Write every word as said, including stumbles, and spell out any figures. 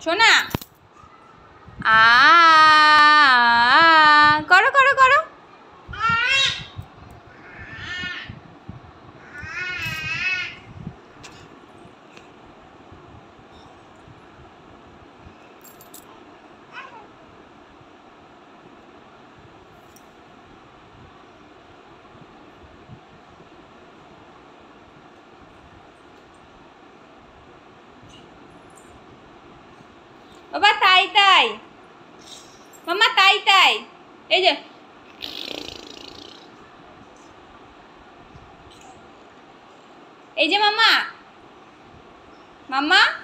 সোনা আ করো করো করো বাবা তাই তাই মাম্মা তাই তাই এই যে এই যে মাম্মা মাম্মা